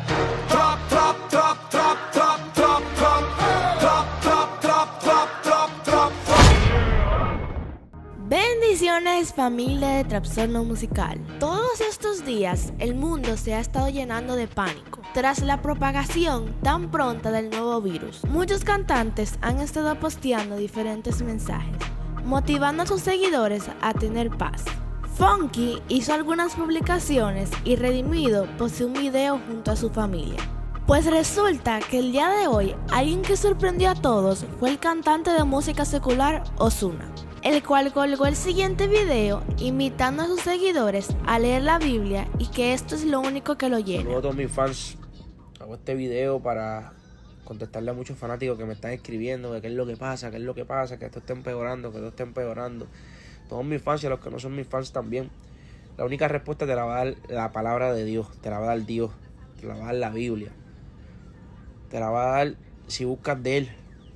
Bendiciones, familia de Trastorno Musical. Todos estos días el mundo se ha estado llenando de pánico tras la propagación tan pronta del nuevo virus. Muchos cantantes han estado posteando diferentes mensajes, motivando a sus seguidores a tener paz. Funky hizo algunas publicaciones y Redimido posteó un video junto a su familia. Pues resulta que el día de hoy alguien que sorprendió a todos fue el cantante de música secular Ozuna, el cual colgó el siguiente video invitando a sus seguidores a leer la Biblia y que esto es lo único que lo llena. Saludos a todos mis fans. Hago este video para contestarle a muchos fanáticos que me están escribiendo de qué es lo que pasa, que esto está empeorando, que esto está empeorando. Todos mis fans y a los que no son mis fans también. La única respuesta te la va a dar la palabra de Dios, te la va a dar Dios, te la va a dar la Biblia. Te la va a dar si buscas de Él.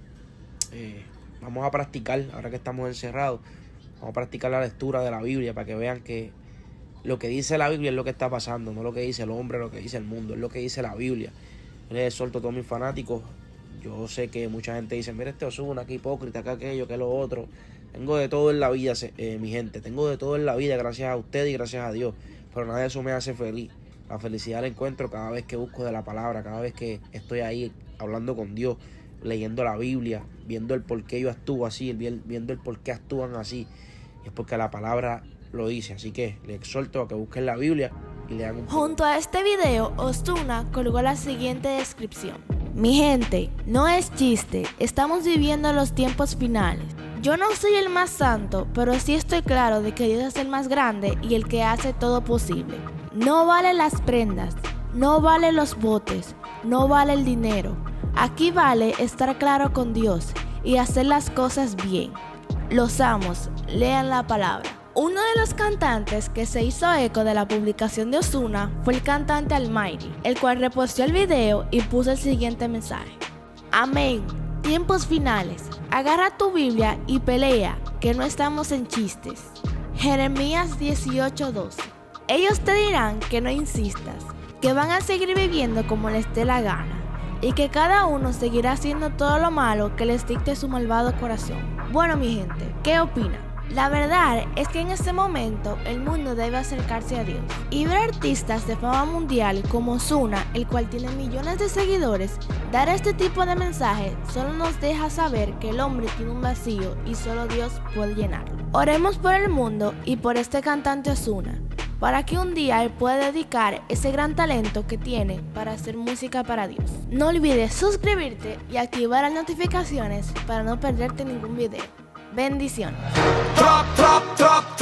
Vamos a practicar, ahora que estamos encerrados, vamos a practicar la lectura de la Biblia para que vean que lo que dice la Biblia es lo que está pasando, no lo que dice el hombre, lo que dice el mundo, es lo que dice la Biblia. Yo les exhorto a todos mis fanáticos. Yo sé que mucha gente dice, mira este Ozuna, qué hipócrita, que aquello, que lo otro. Tengo de todo en la vida, mi gente, tengo de todo en la vida gracias a ustedes y gracias a Dios, pero nada de eso me hace feliz. La felicidad la encuentro cada vez que busco de la palabra, cada vez que estoy ahí hablando con Dios, leyendo la Biblia, viendo el por qué yo actúo así, viendo el por qué actúan así. Es porque la palabra lo dice, así que les exhorto a que busquen la Biblia y lean un... Junto a este video, Ozuna colgó la siguiente descripción: mi gente, no es chiste, estamos viviendo los tiempos finales. Yo no soy el más santo, pero sí estoy claro de que Dios es el más grande y el que hace todo posible. No vale las prendas, no vale los botes, no vale el dinero. Aquí vale estar claro con Dios y hacer las cosas bien. Los amos, lean la palabra. Uno de los cantantes que se hizo eco de la publicación de Ozuna fue el cantante Almighty, el cual reposteó el video y puso el siguiente mensaje: amén, tiempos finales, agarra tu Biblia y pelea, que no estamos en chistes. Jeremías 18:12. Ellos te dirán que no insistas, que van a seguir viviendo como les dé la gana, y que cada uno seguirá haciendo todo lo malo que les dicte su malvado corazón. Bueno, mi gente, ¿qué opinan? La verdad es que en este momento el mundo debe acercarse a Dios y ver artistas de fama mundial como Ozuna, el cual tiene millones de seguidores, dar este tipo de mensajes solo nos deja saber que el hombre tiene un vacío y solo Dios puede llenarlo. Oremos por el mundo y por este cantante Ozuna, para que un día él pueda dedicar ese gran talento que tiene para hacer música para Dios. No olvides suscribirte y activar las notificaciones para no perderte ningún video. Bendiciones.